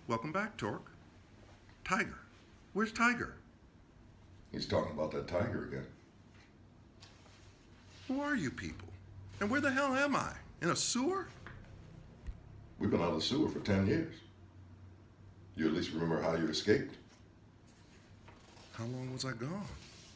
Welcome back, Torque. Tiger. Where's Tiger? He's talking about that tiger again. Who are you people? And where the hell am I? In a sewer? We've been out of the sewer for 10 years. You at least remember how you escaped? How long was I gone?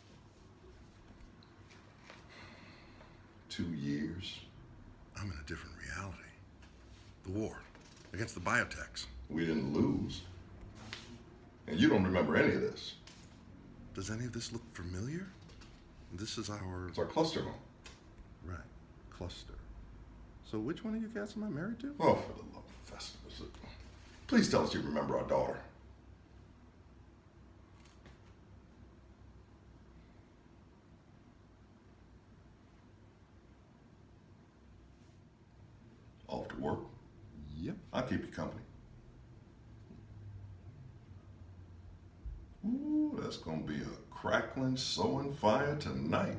2 years. I'm in a different reality. The war against the biotechs. We didn't lose. And you don't remember any of this. Does any of this look familiar? This is our... It's our cluster home. Right. Cluster. So which one of you cats am I married to? Oh, for the love of festivals. Please tell us you remember our daughter. Off to work? Yep. I'll keep you company. Ooh, that's gonna be a crackling, sewing fire tonight.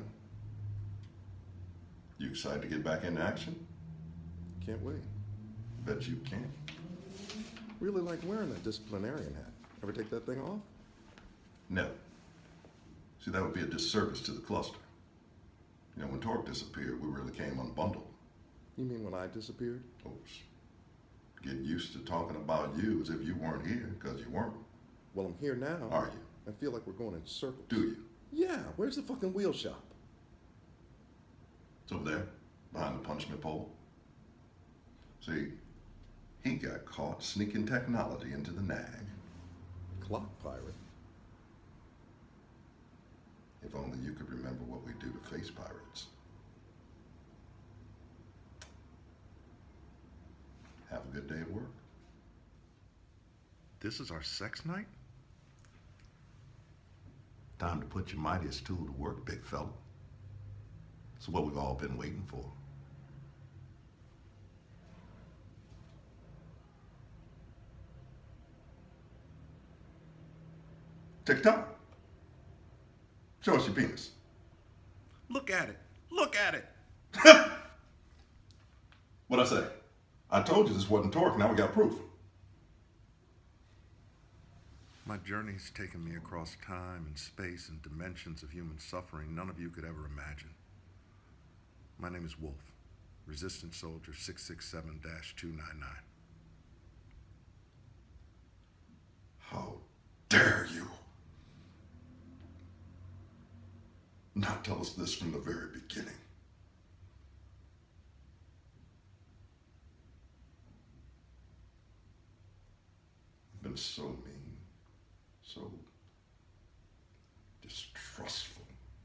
You excited to get back into action? Can't wait. Bet you can. Really like wearing that disciplinarian hat. Ever take that thing off? No. See, that would be a disservice to the cluster. You know, when Torque disappeared, we really came unbundled. You mean when I disappeared? Oops. Get used to talking about you as if you weren't here, because you weren't. Well, I'm here now. Are you? I feel like we're going in circles. Do you? Yeah, where's the fucking wheel shop? It's over there, behind the punishment pole. See, he got caught sneaking technology into the NAG. Clock pirate. If only you could remember what we do to face pirates. Have a good day at work. This is our sex night? Time to put your mightiest tool to work, big fella. It's what we've all been waiting for. Tick-tock. Show us your penis. Look at it. Look at it. What'd I say? I told you this wasn't Torque, now we got proof. My journey's taken me across time and space and dimensions of human suffering none of you could ever imagine. My name is Wolf, Resistance Soldier 667-299. How dare you not tell us this from the very beginning? I've been so mean, so distrustful.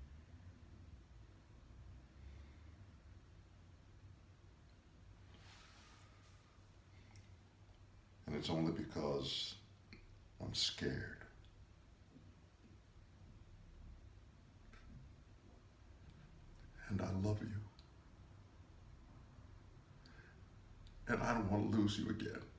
And it's only because I'm scared. And I love you. And I don't want to lose you again.